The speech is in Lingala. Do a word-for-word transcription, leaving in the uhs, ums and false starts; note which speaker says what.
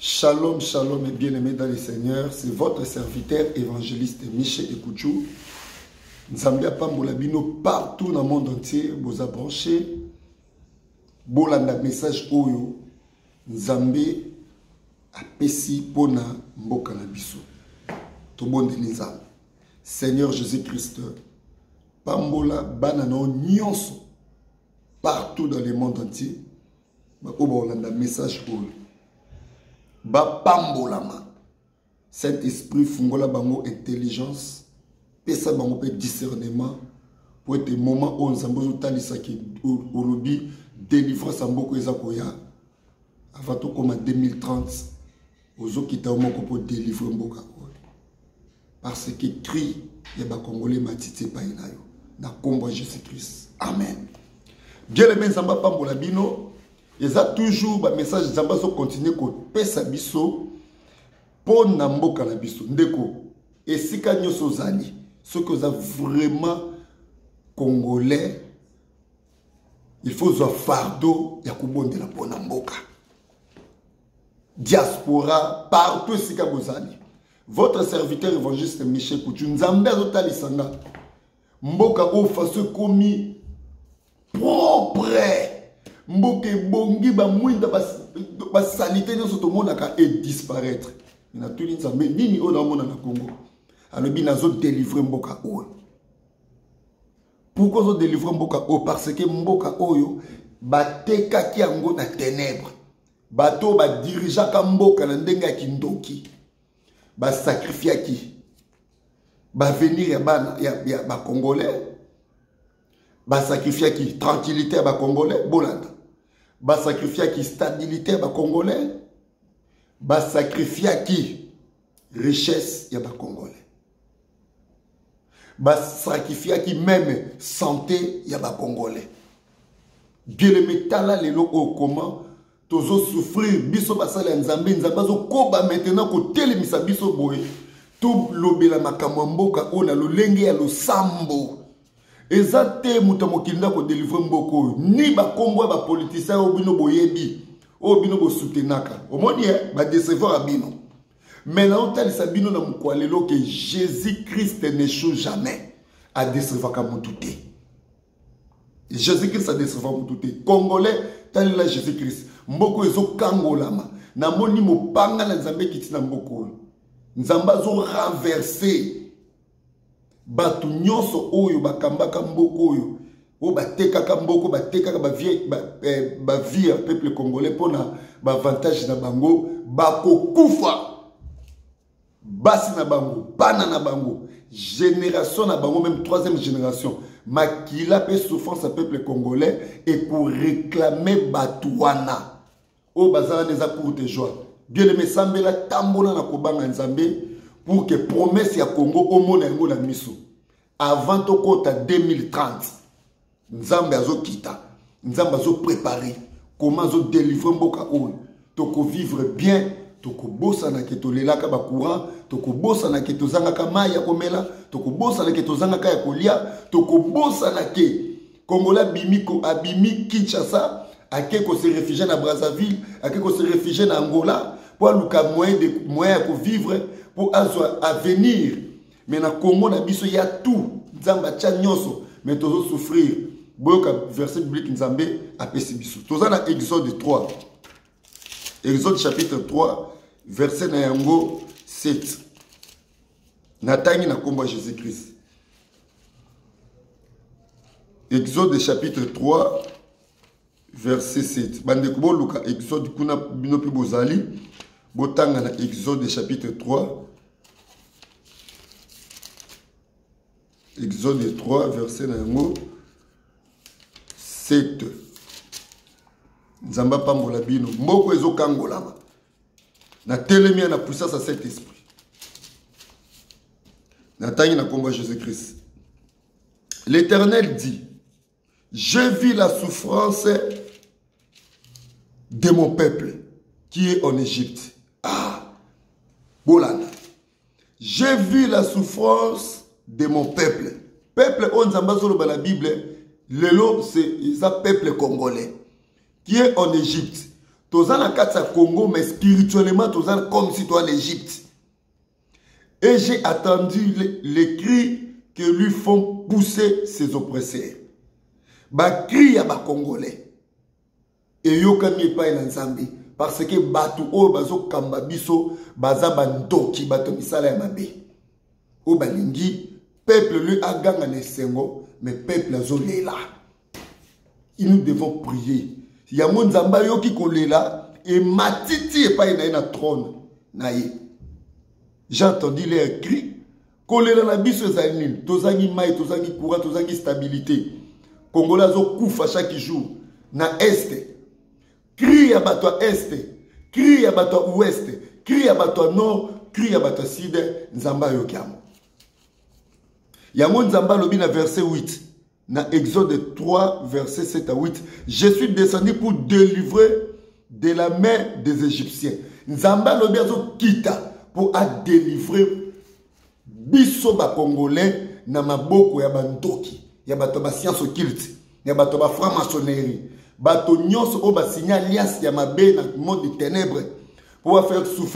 Speaker 1: Shalom, shalom et bien-aimés dans le Seigneur. C'est votre serviteur évangéliste Michel Ekouchou. Nzambia Pambolabino partout dans le monde entier. Vous avez branché. Bolanda message Oyo. Nzambé apesi pona mboka na biso. Tobonde nzambe. Seigneur Jésus-Christ. Pambola banano nyonso. Partout dans le monde entier. Bolanda message Oyo. Ba pambolama. Saint-Esprit fungola bango intelligence, pesa bango pe discernement pour être moment où nous avons talisa ki au lobby délivrance en boko ezakoya avant tout comme en deux mille trente ozo kita au moko pour délivrer mboka parce que cri ya ba congolais matite pa inayo na kombo Jésus-Christ. Amen. Bien les nzamba pambola bino. Il y a toujours un message de Zamba qui continue à pesa biso pour namboka na biso ndeko et si kanyo sozali ce que vous avez vraiment congolais il faut un fardeau ya kubonde la pour namboka diaspora partout si ka bozali votre serviteur évangéliste Michel Kouchou nzambe azotalisanga mboka o faso komi propre mboke bongi ba mwinda ba salité nyoso to monaka et disparaître ina tuli nzambe nini o na mona na Congo alobi nazo délivrer mboka o. Pourquoi zo délivrer mboka o? Parce que mboka oyo bateka ki yango na ténèbres bato ba dirigeant ka mboka na ndenga kindoki ba sacrifier ki ba venir ya ba ya ba congolais ba sacrifier qui tranquillité ba congolais bolanda ba sacrifier qui stabilité ba congolais ba sacrifier qui richesse ya ba congolais ba sacrifier qui même santé ya ba congolais bien le métal lelo au comment tozo souffrir biso basala nzambe nzambe zo koba maintenant ko telemisa biso boye to lobela makambo mboka ona lolenge ya losambo. Ezate mutamokinda ko délivrer mboko ni ba kombo ba politicien obino boyebi obino bo soutenaka omoni ba décevoir abino maintenant on t'a sabino na mkwalelo que Jésus-Christ n'échoue jamais à décevoir ka mutute. Jésus-Christ a décevoir mutute congolais tel la Jésus-Christ mboko ezo kangolama na moni mopanga na nzambe kitina mboko nzamba zo renverser batu nyonso oyo bakambaka mboko oyo o batekaka mboko batekaka ba vie ba, eh, ba vie peuple congolais pona ba avantage na bango bakokufa basi na bango bana na bango génération na bango même troisième génération makila pe souffrance à peuple congolais et pour réclamer batuana o bazana des pour te joie bien le mesambela tambola na kobanga nzambe pour que promesse ya Congo au monde yango na miso avant to kota deux mille trente nzambe azo kita nzambe azo préparer comment zo délivrer mboka oyo to ko vivre bien to ko bossa na ke to lelaka ba courant to ko bossa na ke to zangaka mai ya komela to ko bossa na ke to zangaka ya kolia to ko bossa na ke Kongola bimiko abimi Kinshasa ake ko se réfugier na Brazzaville ake ko se réfugier na Angola pour luka moyen de moyen pour vivre pour avenir. Mais na Congo na biso ya tout nzamba cha nyoso mais tozo souffrir boyoka verset biblique nzambe apesi biso toza na Exode trois Exode chapitre trois verset na yango sept na tangi na kombo Jésus-Christ. Exode chapitre trois verset sept bande ko luka Exode kuna bino pi bozali botanga na Exode chapitre trois Exode trois verset na yango sept nzamba pambola bino mboko ezo kangolama na telemia na puissance à cet esprit na tangi na kombo Jésus-Christ. L'Éternel dit: je vis la souffrance de mon peuple qui est en Égypte. Ah, Bolanda. J'ai vu la souffrance de mon peuple. Peuple, on zambazolo dans la Bible, le lot, c'est un peuple congolais qui est en Égypte. Toza na kati ya Congo, mais spirituellement, toza comme si toi l'Égypte. Et j'ai attendu les, les cris que lui font pousser ses oppresseurs. Ba cri ya ba Congolais. Et yo kami epai na Nzambe. Parce que batu o bazo kamba biso, baza bandoki, bato misala ya mabe. O balingi, peuple lui a ganga na sengo, mais peuple azo lela. Et nous devons prier. Il y a mon Nzamba yo ki kolela, et matiti epai na na trône. Na ye. J'ai entendu les cris. Kolela na biso ezali tozangi mai, tozangi courant, tozangi stabilité. Congolais zo kufa chaque jour na est. Cri ya bato à est, cri ya bato à ouest, cri ya bato à nord, cri ya bato à sud, Nzamba yokiamo. Yango Nzamba lobi na verset huit. Na Exode trois, verset sept à huit. Je suis descendu pour délivrer de la main des Égyptiens. Nzamba lobi azo kita pour a délivrer biso ba Congolais na maboko ya bandoki, ya bato ba science occulte, ya bato ba franc-maçonnerie, bato nyonso o ba signer alliance ya mabe na monde des ténèbres pour faire souffrir